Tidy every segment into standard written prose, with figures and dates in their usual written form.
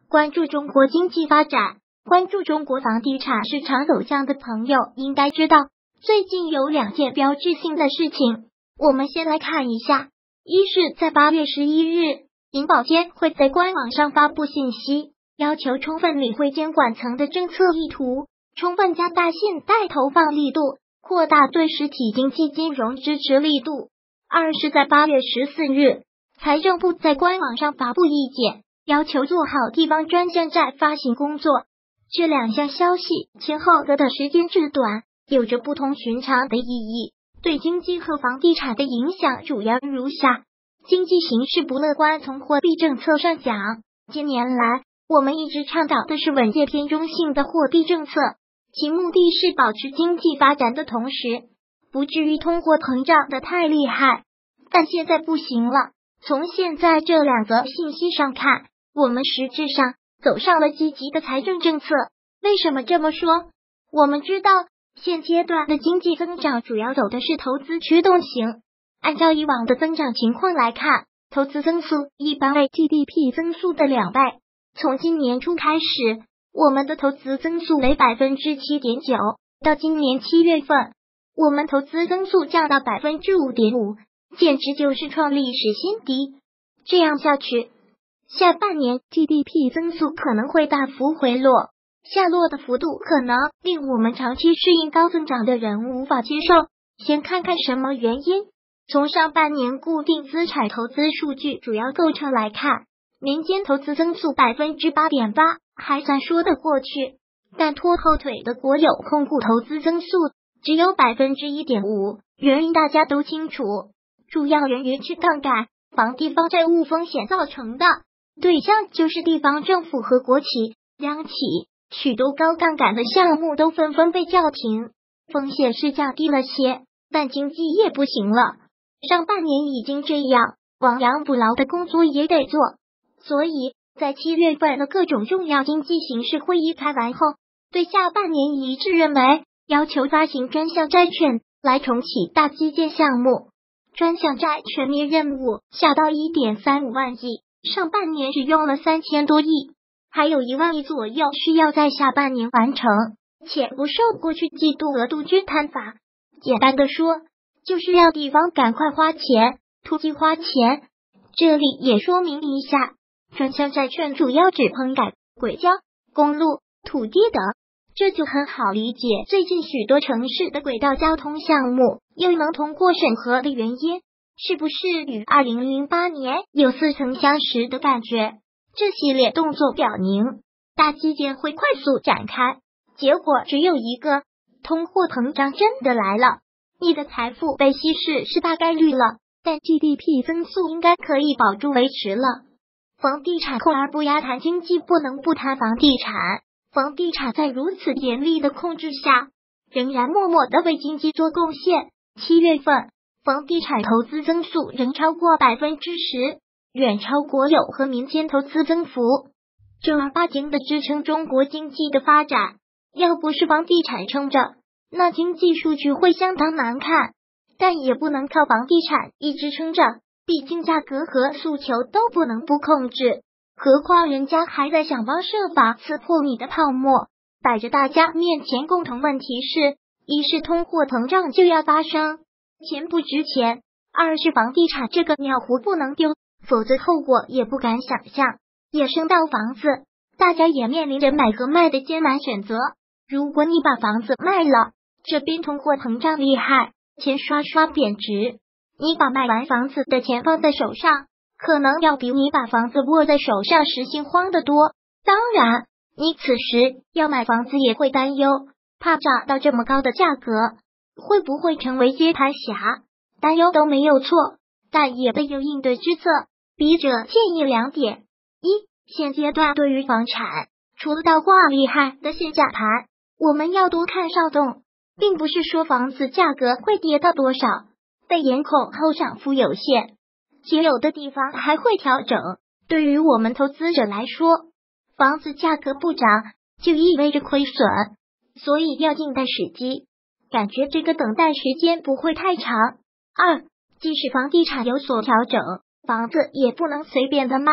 关注中国经济发展，关注中国房地产市场走向的朋友应该知道，最近有2件标志性的事情。我们先来看一下。一是在8月11日，银保监会在官网上发布信息，要求充分理会监管层的政策意图，充分加大信贷投放力度，扩大对实体经济金融支持力度。二是在8月14日，财政部在官网上发布意见，要求做好地方专项债发行工作。这2项消息前后隔的时间之短，有着不同寻常的意义，对经济和房地产的影响主要如下。经济形势不乐观，从货币政策上讲，近年来我们一直倡导的是稳健偏中性的货币政策，其目的是保持经济发展的同时，不至于通货膨胀的太厉害。但现在不行了，从现在这2个信息上看，我们实质上走上了积极的财政政策。为什么这么说？我们知道，现阶段的经济增长主要走的是投资驱动型。按照以往的增长情况来看，投资增速一般为 GDP 增速的2倍。从今年初开始，我们的投资增速为 7.9%， 到今年7月份，我们投资增速降到 5.5%， 简直就是创历史新低。这样下去，下半年 GDP 增速可能会大幅回落，下落的幅度可能令我们长期适应高增长的人无法接受。先看看什么原因。从上半年固定资产投资数据主要构成来看，民间投资增速 8.8% 还算说得过去，但拖后腿的国有控股投资增速只有 1.5%， 原因大家都清楚，主要源于去杠杆、房地方债务风险造成的，对象就是地方政府和国企、央企，许多高杠杆的项目都纷纷被叫停，风险是降低了些，但经济也不行了。上半年已经这样，亡羊补牢的工作也得做。所以在7月份的各种重要经济形势会议开完后，对下半年一致认为，要求发行专项债券来重启大基建项目。专项债全面任务下到 1.35 万亿，上半年只用了3000多亿，还有1万亿左右需要在下半年完成，且不受过去季度额度均摊法。简单的说，就是要地方赶快花钱，突击花钱。这里也说明一下，专项债券主要指棚改、轨交、公路、土地等，这就很好理解最近许多城市的轨道交通项目又能通过审核的原因，是不是与2008年有似曾相识的感觉？这系列动作表明，大基建会快速展开，结果只有一个，通货膨胀真的来了。你的财富被稀释是大概率了，但 GDP 增速应该可以保住维持了。房地产控而不压，谈经济不能不谈房地产。房地产在如此严厉的控制下，仍然默默的为经济做贡献。7月份，房地产投资增速仍超过 10%， 远超国有和民间投资增幅，正儿八经的支撑中国经济的发展。要不是房地产撑着，那经济数据会相当难看，但也不能靠房地产一直撑着，毕竟价格和诉求都不能不控制，何况人家还在想方设法刺破你的泡沫。摆着大家面前共同问题是，一是通货膨胀就要发生，钱不值钱；二是房地产这个尿壶不能丢，否则后果也不敢想象。野生到房子，大家也面临着买和卖的艰难选择。如果你把房子卖了，这边通货膨胀厉害，钱刷刷贬值，你把卖完房子的钱放在手上，可能要比你把房子握在手上时心慌得多。当然，你此时要买房子也会担忧，怕涨到这么高的价格，会不会成为接盘侠？担忧都没有错，但也得有应对之策。笔者建议2点：一，现阶段对于房产，除了倒挂厉害的限价盘，我们要多看稍动，并不是说房子价格会跌到多少，被严控后涨幅有限，且有的地方还会调整。对于我们投资者来说，房子价格不涨就意味着亏损，所以要静待时机，感觉这个等待时间不会太长。二，即使房地产有所调整，房子也不能随便的卖，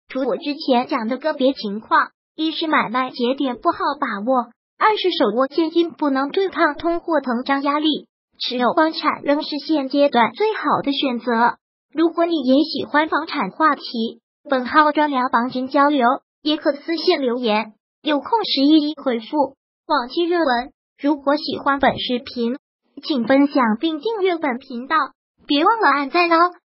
除我之前讲的个别情况，一是买卖节点不好把握，二是手握现金不能对抗通货膨胀压力，持有房产仍是现阶段最好的选择。如果你也喜欢房产话题，本号专聊房群交流，也可私信留言，有空时一一回复。往期热文，如果喜欢本视频，请分享并订阅本频道，别忘了按赞哦。